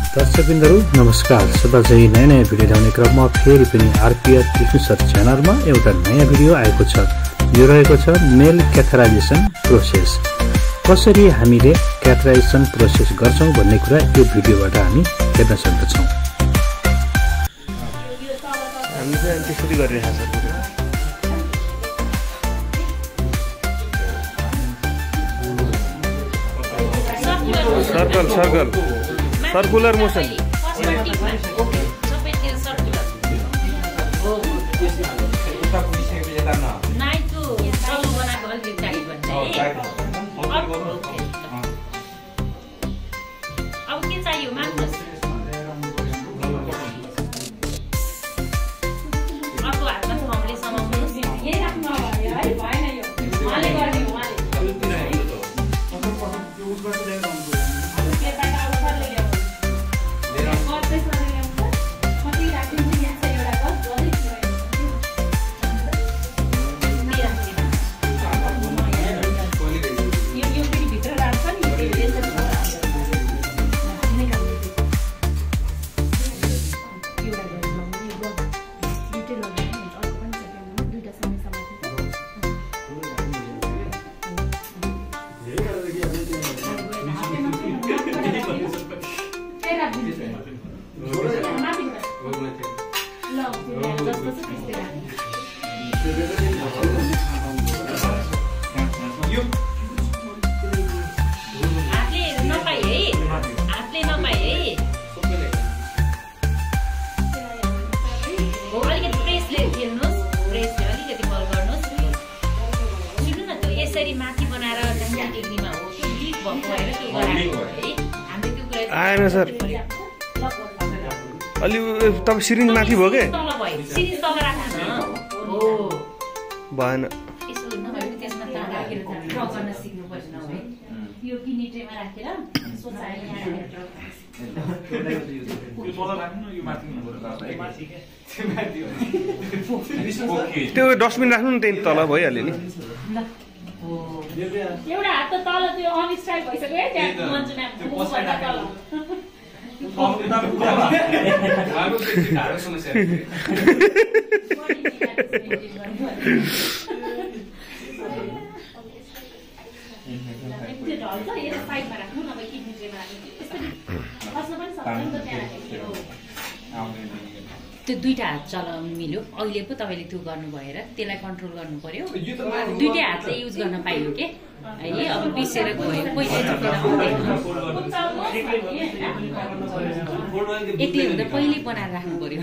दर्शकबिन्दुहरु नमस्कार। सदाझै नयाँ भिडियो ल्याउने क्रममा फेरि पनि आरपीआर विष्णु सर च्यानलमा एउटा नयाँ भिडियो आएको छ। यो रहेको छ मेल क्याथराइजेसन प्रोसेस। कसरी हामीले क्याथराइजेसन प्रोसेस गर्छौं भन्ने कुरा यो भिडियोबाट हामी हेर्न सक्छौं। हामीले चाहिँ त्यसरी गरिरहेका छौं। सर्कुलर मोशन अब के चाहियो मान्नुस्। अर्को हातमा थम्ले समाउनुस्। यही राख्नु भयो है, भएन यो उहाँले गर्ने उहाँले आएन सर। अलि तपाईँ सिरिन्ज माथि भयो के? भएन। त्यो डस्टबिन राख्नु नि त्यही तल भइहाल्यो नि। एउटा हात त तल त्यो अनस्टाइल भइसक्यो है, त्यहाँ मन्जु म्याम भन्दा तल साइडमा राख्नु नभए किडनी ट्रेमा राख्नु। बस्न पनि सक्छ नि त त्यहाँ राखेको। त्यो दुईटा हात चलाउनु मिल्यो। अहिले पो तपाईँले त्यो गर्नु भएर त्यसलाई कन्ट्रोल गर्नु पर्यो। दुईटै हातले युज गर्न पाइयो के है। अब बिर्सेर गयो, एक्लै हुँदा पहिल्यै बनाएर राख्नु पर्यो।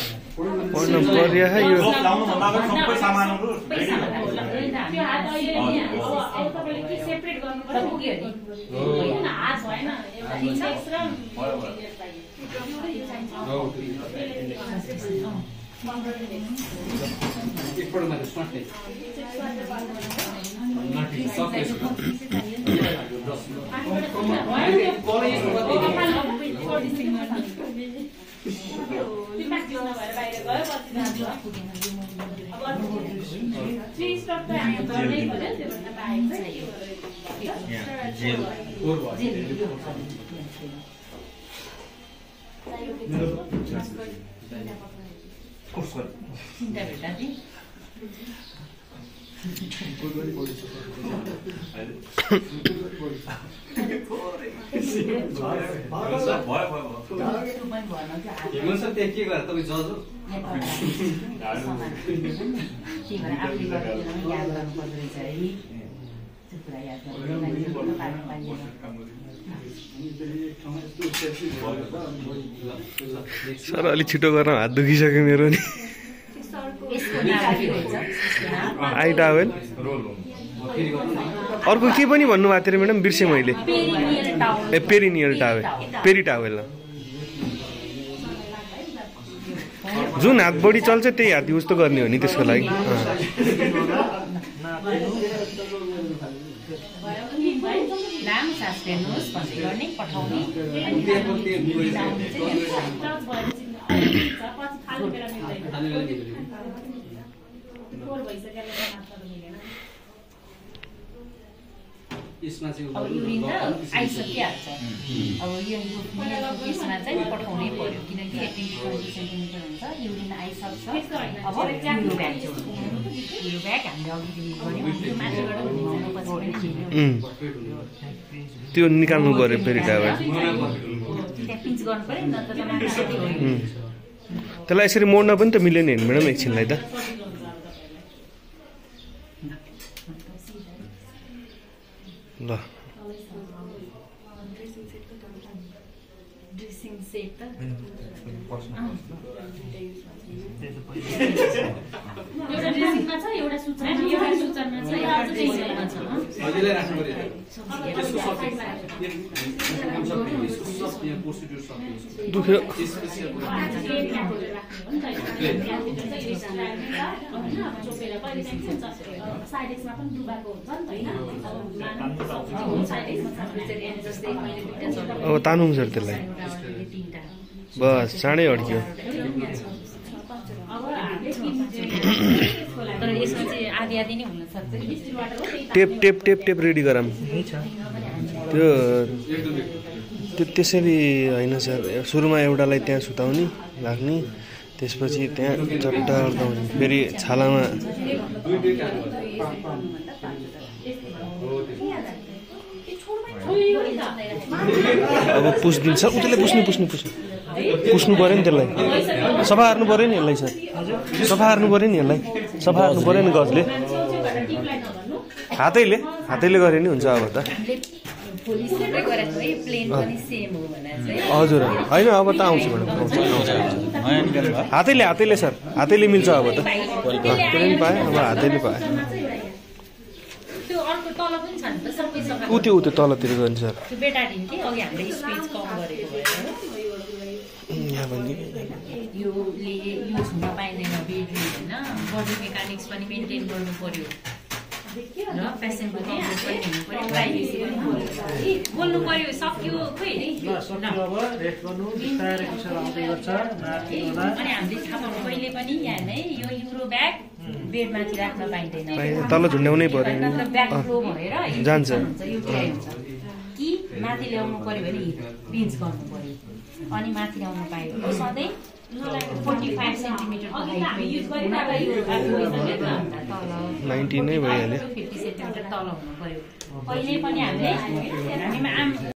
सर अलि छिटो गर्न हात दुखिसक्यो मेरो नि। आई टावेल अर्को के पनि भन्नुभएको थियो म्याडम, बिर्सेँ मैले। A perineal towel, peri towel. जुन हात बढी चल्छ त्यही हात युज त गर्ने हो नि त्यसको लागि। अब युरिन त आइसकिहाल्छ अब यो केसमा चाहिँ पठाउनै पर्यो किनकि 18 सेन्टिमिटर हुन्छ युरिन आइसक्छ अब युरो ब्याग हामीले अघि गऱ्यौँ त्यो माथिबाट घुमाउनु त्यो निकाल्नु पर्यो फेरि त्यहाँ पिन्च गर्नु पर्यो नि त त्यसलाई यसरी मोड्न पनि त मिल्यो नि म्याडम एकछिनलाई त ल ड्रेसिङ सेट त एउटा ड्रेसिङमा छ एउटा सुचनमा छ एउटा ड्रेसिङमा छ हजुरले राख्नु पर्यो दुख्यो अब तानौँ सर त्यसलाई बस चाँडै अड्क्यो तर यसमा चाहिँ आधी आधी नै हुन सक्छ tape tape tape tape ready गरौँ त्यो त्यसरी होइन सर सुरुमा एउटालाई त्यहाँ सुताउने राख्ने त्यसपछि त्यहाँ चट्टा अड्काउने फेरि छालामा अब पुस्दिन्छ उसले पुस्नु पऱ्यो नि त्यसलाई सफा हार्नु पऱ्यो नि यसलाई सर सफा हार्नु पऱ्यो नि यसलाई सफा हार्नु पऱ्यो नि गजले हातैले गरे नि हुन्छ अब त हजुर होइन अब त आउँछ म्याडम हातैले सर हातैले मिल्छ अब त त्यसले नि पाएँ अब हातैले पाएँ त्यो तलतिर गयो नि सर यो छुन पाइँदैन बेडरुम होइन बडी मेकानिक्स पनि मेन्टेन गर्नु पर्यो र पेसेन्ट पनि हुनु पर्यो प्राइभेसी पनि बोल्नु पर्यो सक्यो खोइ अनि हामीले थाहा पाउनु कहिले पनि यहाँ नै यो युरो ब्याग बेडमाथि राख्न पाइँदैन तल झुन्ड्याउनै पर्यो ब्याक फ्लो भएर जान्छ कि माथि ल्याउनु पर्यो भने पिन्च गर्नु पर्यो अनि माथि ल्याउनु पायो सधैँ 45 सेन्टिमिटर 90 नै भइहाल्यो 50 सेन्टिमिटर तल हुनु पर्यो अहिले पनि हामीले